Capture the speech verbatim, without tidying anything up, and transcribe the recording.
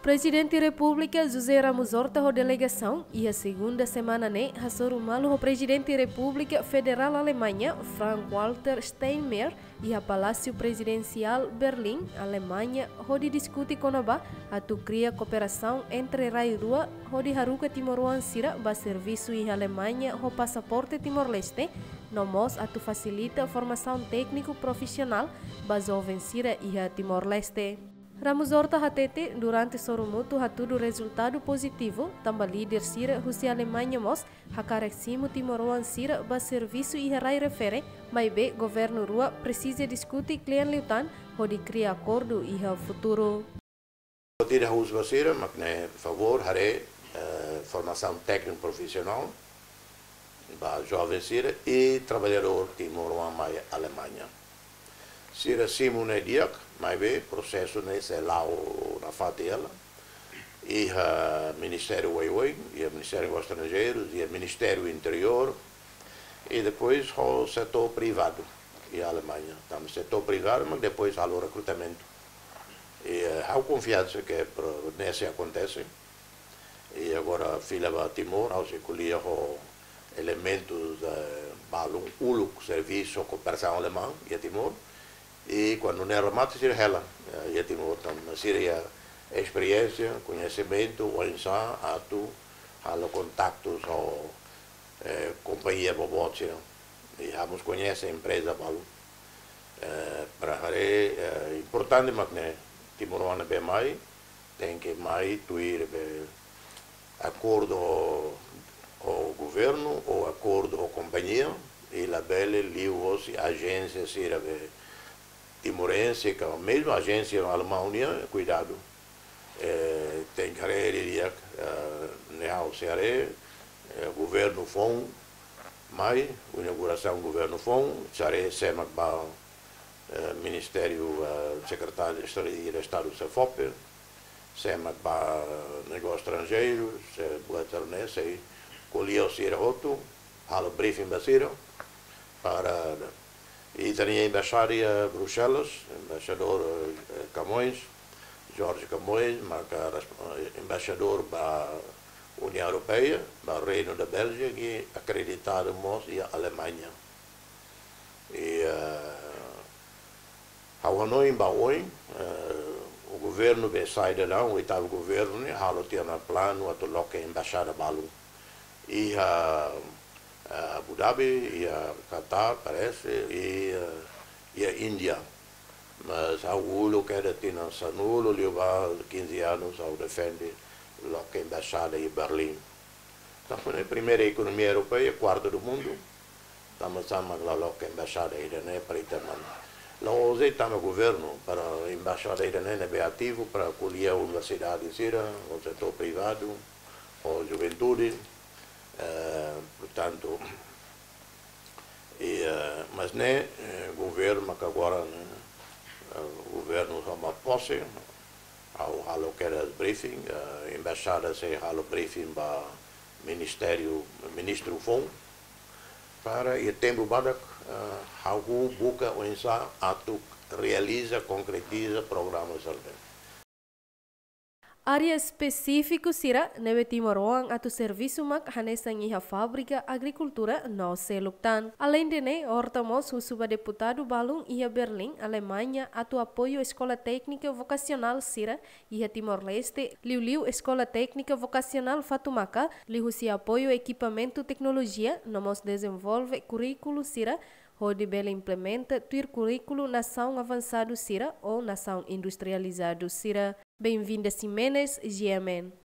Presidente da República José Ramos Horta a delegação e a segunda semana né hasoro malu o Presidente da República Federal Alemanha Frank-Walter Steinmeier e a Palácio Presidencial Berlim, Alemanha, onde discute com a atu cria cooperação entre Rai Rua, onde haruka Timor Sira ba serviço e Alemanha o passaporte Timor-Leste, nomos atu facilita formação técnico profissional ba jovem Sira e a Timor-Leste. Ramos Horta hatete durante sorumutu hatudo resultado positivo, também líder Sira Rússia Alemanha mos hakareksimo Timor-Leste Sira ba serviço e rai refere, mas be governo rua precisa discutir clien liutan onde cria acordo e o futuro. Tidak harus Sira, makna favor hare formação técnico profissional ba jovem Sira e trabalhador Timor-Leste Alemanha. Sira simune diak, mas bem, processo nesse lá na fatela e o Ministério Waiwai, e o Ministério dos Estrangeiros, e o Ministério Interior, e depois o setor privado e a Alemanha. Então, o setor privado, mas depois o recrutamento. E há confiança que nesse acontece. E agora, filha de Timor, ao se colher elementos para um único serviço de cooperação alemã e Timor. E quando não era mata, se rela. E Timor, então, seria experiência, conhecimento, orientação, atu, há contactos ou eh, companhia bobote, e vamos conhecer a empresa balu. Eh, para é eh, importante, mas né, Timor não é mais, tem que mais tuir acordo o governo ou acordo com companhia e lá bele liu a agência sira timorense, que é a mesma agência alemã União, cuidado. É, tem que ir ao Ceará, o governo fom, mas a inauguração do governo fom, Ceará sema para o Ministério Secretário de Estado do Cefope, sema para negócios estrangeiros, Buetarnese, e colheu o Ceará Roto, há o briefing da Ceará, para e também a embaixada a Bruxelas, embaixador Camões, Jorge Camões, marca embaixador para a União Europeia, para o Reino da Bélgica e acreditado mos e a Alemanha. E ao Hanoi em Baoi, o governo vai sair de lá, o oitavo governo, há tinha no plano a colocar a embaixada Balu. E a Abu Dhabi e a Qatar, parece, e, e a Índia. Mas há o Ulo que era de Sanulo, levou quinze anos ao defender a embaixada em Berlim. Então, foi a primeira economia europeia, quarta do mundo. Estamos a a embaixada iraniana para Itaman. Lá hoje estamos o governo para a embaixada iraniana é ativo para acolher a universidade Sira, o setor privado, a juventude. Uh, portanto, e, uh, mas nem uh, governo que agora né, o governo toma posse ao halo que era briefing, a uh, embaixada se halo briefing para ministério ministro Fon para e tempo badak algo buca o insa atu realiza concretiza programas além. Área específica sira neve Timor-Leste atu serviço mak hanesang iha fábrica agricultura no seluktan. Além de ne, hortamos o subdeputado Balung iha Berlim, Alemanha, atu apoio Escola Técnica Vocacional sira iha Timor-Leste, liu-liu Escola Técnica Vocacional Fatumaka, liu si apoio equipamento tecnologia, nomos desenvolve currículo sira, onde Bela implementa tuir currículo nação avançado sira ou nação industrializado sira. Bem-vinda Simenes, G M N.